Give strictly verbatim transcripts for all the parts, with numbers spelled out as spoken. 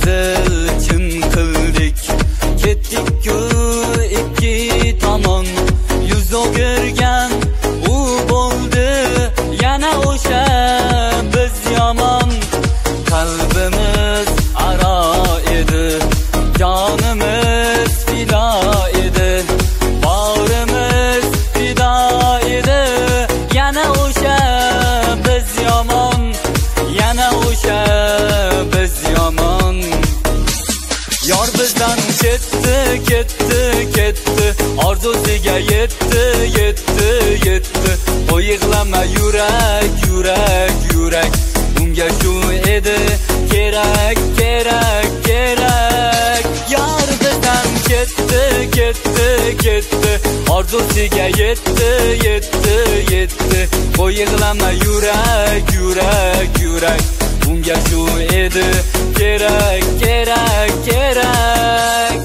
hazil chin qildik. Ketdik-ku ikki tomon, yuz o'girgan u bo'ldi yana o'sha biz yomon. Qalbimiz aro edi, jonimiz fido edi, bag'rimiz fido edi, yana o'sha biz yomon, yana o'sha biz yomon. Yor bizdan ketdi, ketdi, ketdi, orzusiga yetdi, yetdi, yetdi. O yig'lama yurak, yurak, yurak, unga shu edi kerak, kerak, kerak. Yor bizdan ketdi, ketdi, ketdi, orzusiga yetdi, yetdi, yetdi. O yig'lama yurak, yurak, yurak, unga shu edi kerak, kerak, kerak.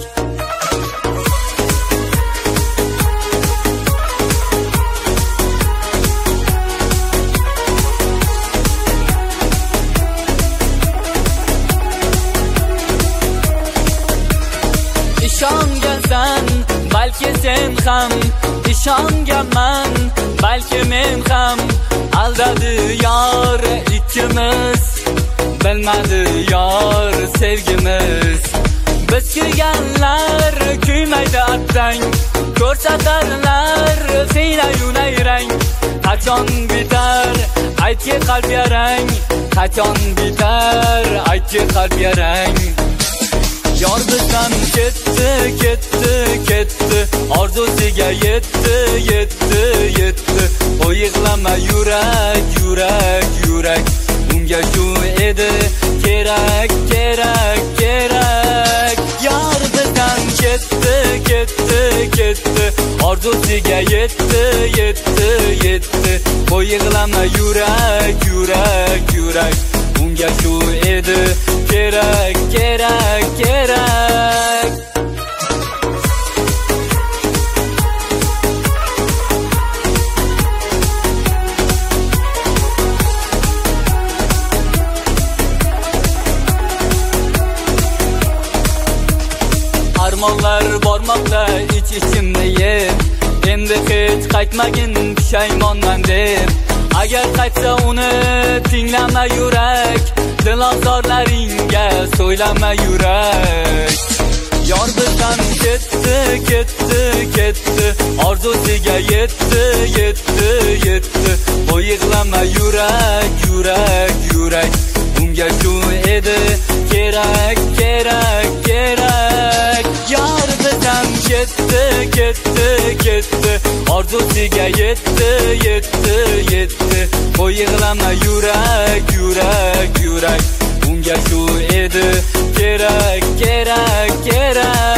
Ishongansan balki sen ham, ishonganman balki men ham. Aldadi yor ikkimiz, bilmadi yor sevgimiz. Biz kuyganlar kuymaydi attang, ko'rsatarlar siynayu nayrang. Qachon bitar aytki qalb yarang, qachon bitar aytki qalb yarang. Yor bizdan ketdi, ketdi, ketdi, orzusiga yetdi, yetdi, yetdi. O yig'lama yurak, yurak, yurak, unga shu edi kerak, kerak, kerak. Yor bizdan ketdi, ketdi, ketdi, orzusiga yetdi, yetdi, yetdi. O yig'lama yurak, yurak, yurak, unga shu edi kerak, kerak, kerak. Armonlar bormoqda ich-ichimni yeb, endi hech qaytmagin pushaymonman deb. Agar qaytsa uni tinglama yurak, dilozorlaringga so'ylama yurak. Yor bizdan ketdi, ketdi, ketdi, orzusiga yetdi, yetdi, yetdi. O yig'lama yurak, yurak, yurak, unga shu edi kerak, kerak, kerak. Yor bizdan ketdi, ketdi, ketdi, orzusiga yetdi, yetdi, yetdi. O yig'lama yurak, yurak, yurak, unga shu edi kerak, kerak, kerak.